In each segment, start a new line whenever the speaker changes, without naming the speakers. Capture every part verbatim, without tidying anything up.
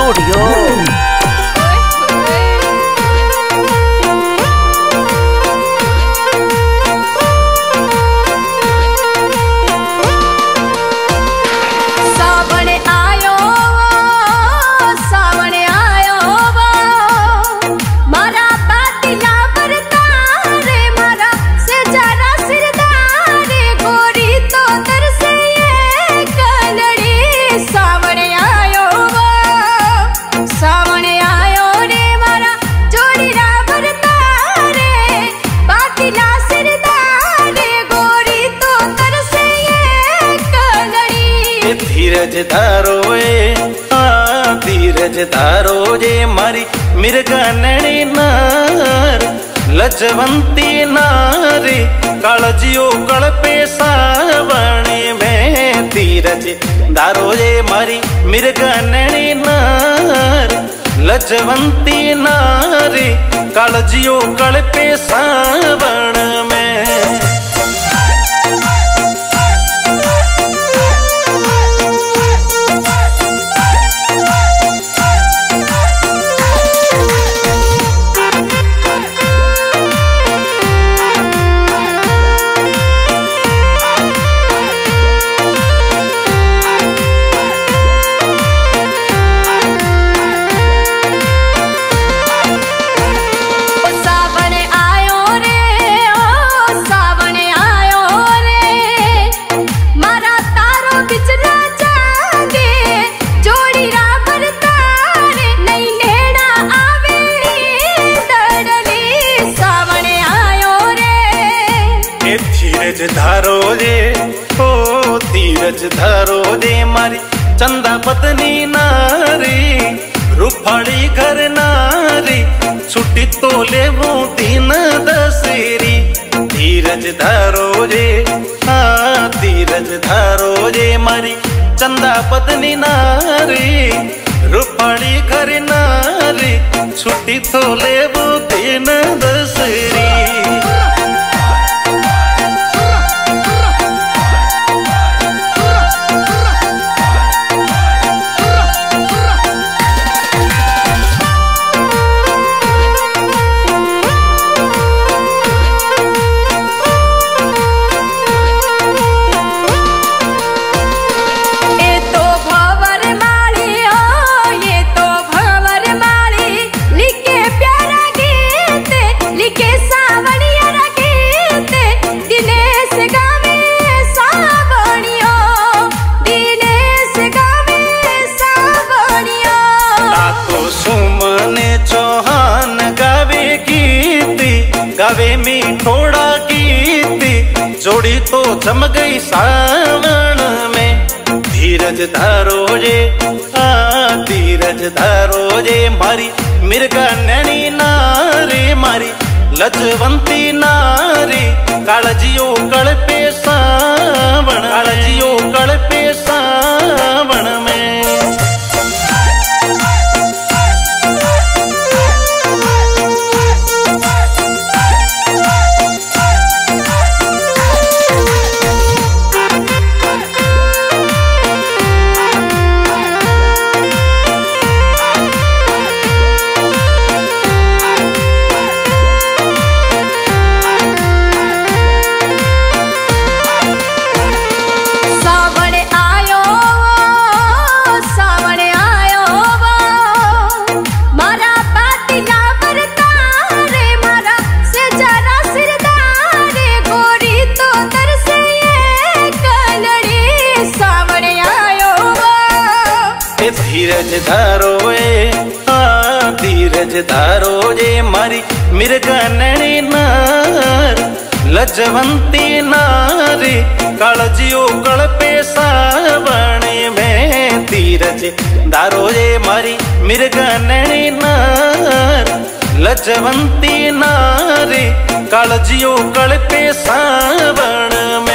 Studio.
धीरज धारो ए हाँ धीरज धारो जे मारी मिर्गनणी नार लजवंती नारी कालजियो कल्पे सावणी में। धीरज धारो जे मारी मिर्गनणी नार लजवंती नारी कालजियो कल्पे सावण में। धीरज धारो जे ओ धीरज धारो जे मारी चंदा पत्नी नारी रूपाली घर नारी छुट्टी तो ले वो दिन दशहरी। धीरज धारो जे हाँ धीरज धारो जे मारी चंदा पत्नी नारी रूपाली घर नारी छुट्टी तो ले वो दिन दशहरी। गावे में थोड़ा गीती जोड़ी तो जम गई सावन में। धीरज धारो जे हाँ धीरज धारो जे मारी मिर्गनणी नारी मारी लजवंती नारी कालजियो कल्पे सावण कालजियो कल्पे सावण में। धीरज धारो ए हाँ धीरज धारो जे मारी मिर्गनणी नार लजवंती नारी कालजियो कल्पे सावणी में। धीरज धारो जे मारी मिर्गनणी नार लजवंती नारी कालजियो कल्पे सावण में।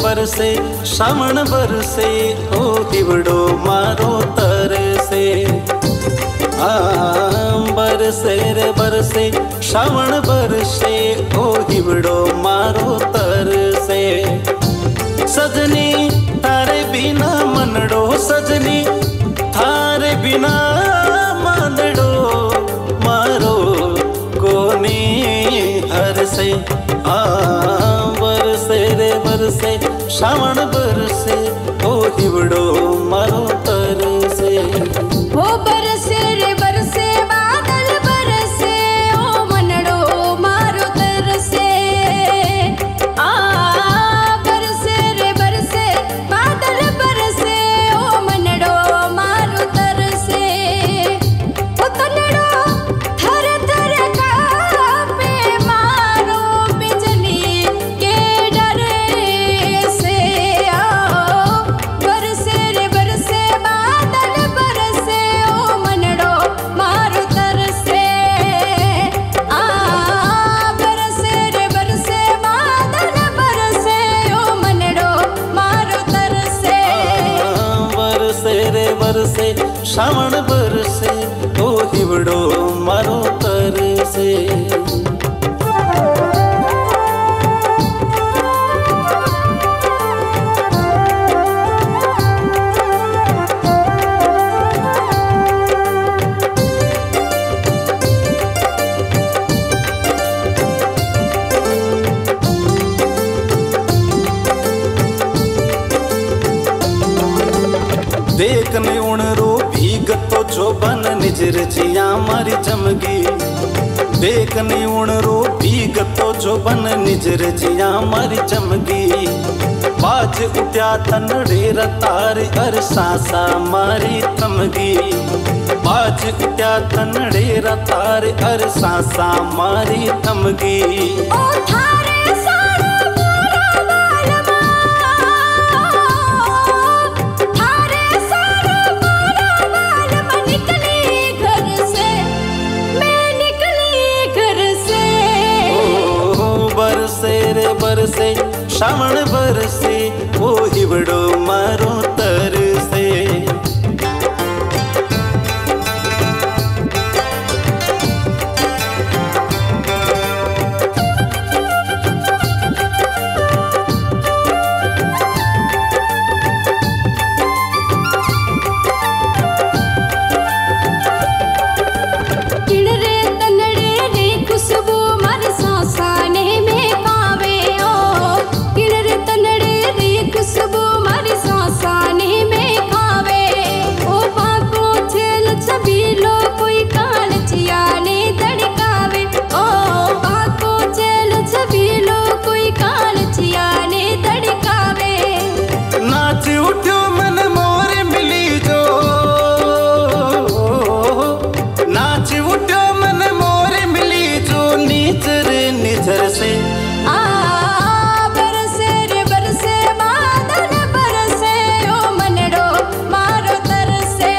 बरसे श्रावण बरसे ओ दिवड़ो मारो तरसे। आ बरसे रे बरसे श्रावण बरसे ओ दिवड़ो मारो तरसे। सजनी तारे बिना मनड़ो सजनी थारे बिना मांदड़ो मारो कोनी हरसे। आ बरसे रे बरसे श्रावण बरसे ओ दिवड़ो मारो तरसे।
ओ बरसे रे बरसे बादल बरसे ओ मनड़ो मारो तरसे। आ बरसे रे बरसे बादल बरसे ओ मनड़ो मारो तरसे। ओ तनड़ो थर थर कांपे मारो बिजली के डरे से। आ बरसे रे बरसे बादल बरसे ओ मनड़ो मारो तरसे। आ बरसे रे बरसे बादल बरसे ओ मनड़ो मारो तरसे।
बरसे रे बरसे श्रावण बरसे ओ दिवड़ो मारो तरसे। देखने उणरो भीगतो जो बन निजर जिया मारी चमगी। देखने उणरो भीगतो जो बन निजर जिया मारी चमगी। बाज उठ्या तनड़े रतार अर सासा मारी थमगी। बाज उठ्या तनड़े रतार अर सासा मारी थमगी।
ओ थारे सारा मोरा बालमा थारे सारा मोरा बालमा निकली घर से मैं निकली घर से।
ओ बरसे रे बरसे श्रावण बरसे ओ दिवड़ो मारो तरसे।
किणरे तनड़े रे खुशबू मर सांसाने में कावे। ओ किणरे तनड़े रे खुशबू मर सांसाने में कावे। ओ बाको छेल छबीलो कोई काल चियाने दड़कावे। ओ बाको छेल छबीलो कोई काल चियाने दड़कावे।
नाच उठ्यो मन मोर मिली जो नाच उठ्यो मन मोर मिली जो नीचर निझर से।
आ बरसे रे बरसे बादल बरसे ओ मनड़ो मारो तरसे।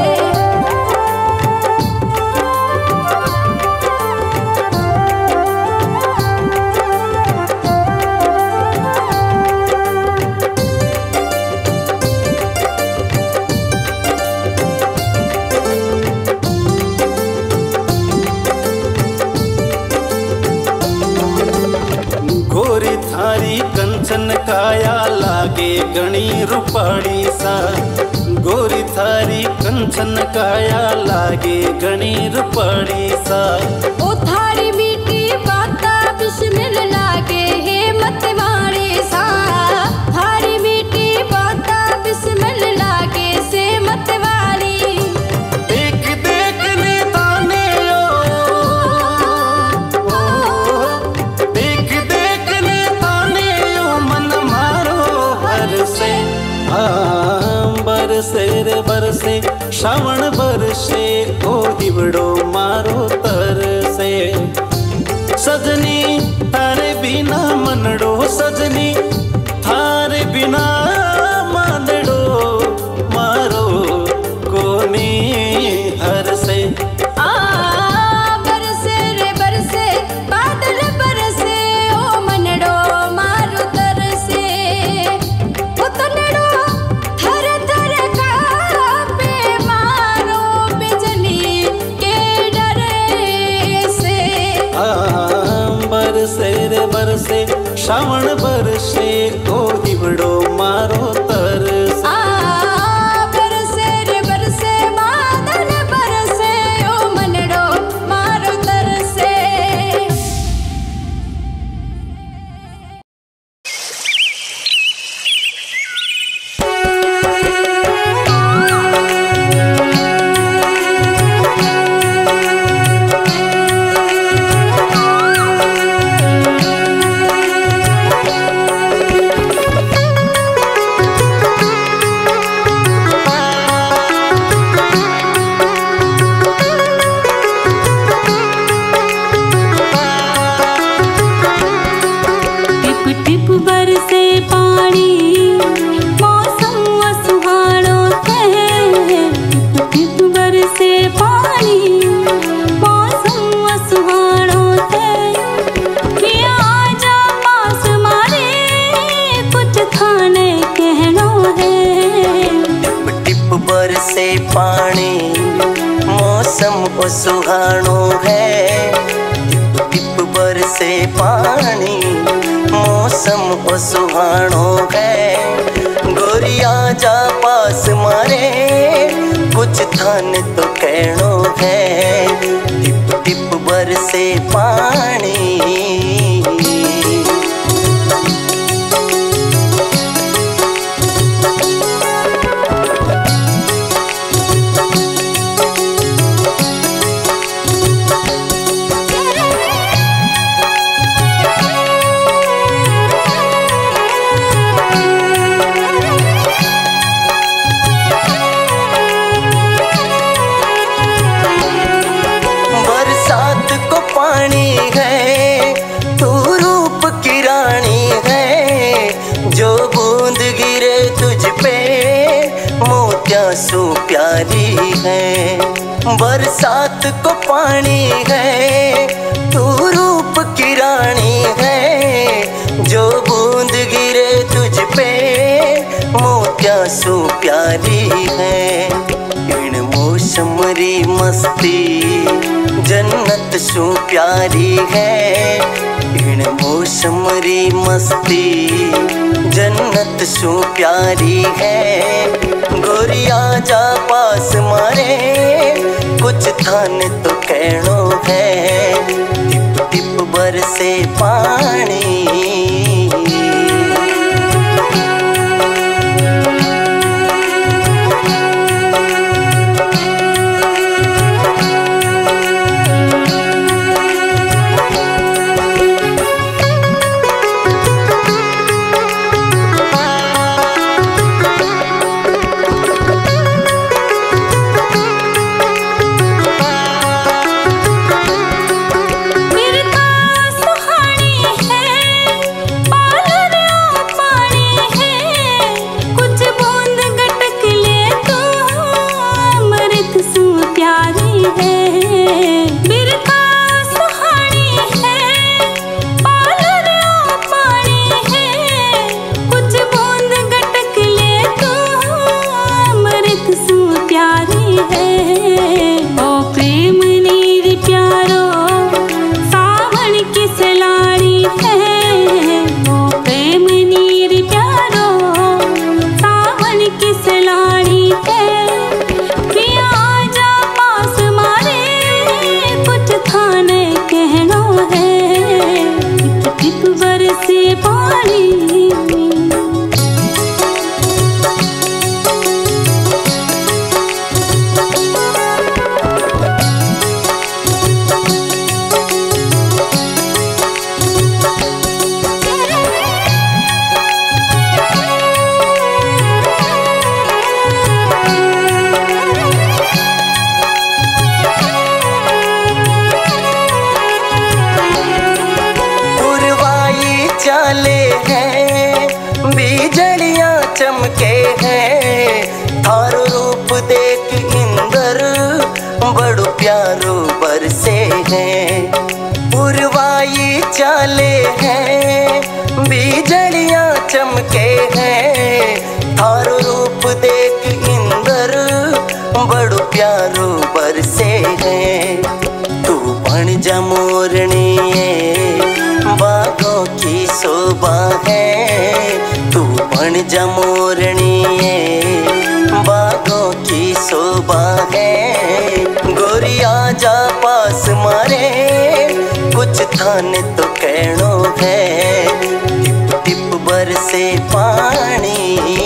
गोरी थारी कंचन काया लागे गणी रूपाड़ी सा। गोरी थारी कंचन काया लागे गणी रूपाड़ी सा।
ओ थारी मीठी बाता बिस्मिल लागे हे मतवाड़ी सा। थारी मीठी बाता बिस्मिल लागे से मतवाड़ी।
देख देख ने ताने ओ देख देख ने ताने ओ मन मारो हरसे। आ बरसे रे बरसे श्रावण बरसे ओ दिवड़ो मारो तरसे। सजनी तारे बिना मनड़ो सजनी थारे बिना मांदड़ो मारो कोनी हरसे।
आ बरसे रे बरसे बादल बरसे ओ मनड़ो मारो तरसे।
ओ सुहानो है, टिप टिप बरसे पानी, मौसम ओ सुहानो है। गोरिया जा पास मारे, कुछ थान तो कहनो है, टिप टिप बरसे पानी। पानी है तू रूप की रानी है, जो बूंद गिरे तुझ पे मोतिया सू प्यारी है। बरसात को पानी है तू रूप की रानी है, जो बूंद गिरे तुझ पे मोतिया सू प्यारी है। इन मौसम री मस्ती जन्नत सू प्यारी है, इन मौसम री मस्ती जन्नत सू प्यारी है। गोरिया जा पास मारे, कुछ थान तो कहनो है, टिप टिप बरसे पानी। चमके हैं थारो रूप देख इंदर बड़ो प्यारो बरसे हैं। पुरवाई चाले हैं बिजलियां चमके हैं, थारो रूप देख इंदर बड़ो प्यारो बरसे हैं। तू बन जा मोरनी बागों की शोभा है, तू बन जा मोरनी बागों की शोभा है। गोरिया जा पास मारे कुछ थान तो कहनो है, टिप टिप बरसे पानी।